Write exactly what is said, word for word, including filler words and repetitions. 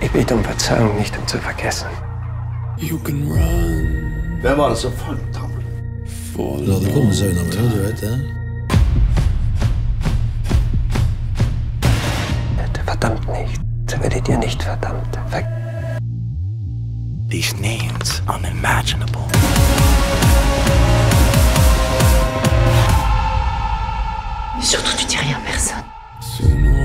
Ich bitte um Verzeihung, nicht um zu vergessen. Hvem var det som fant ham? Du hadde kommet seg unna med det, du vet det. Verdammt nicht, so werdet ihr nicht verdammt. Ver These names unimaginable. Surtout, tu dis rien à personne.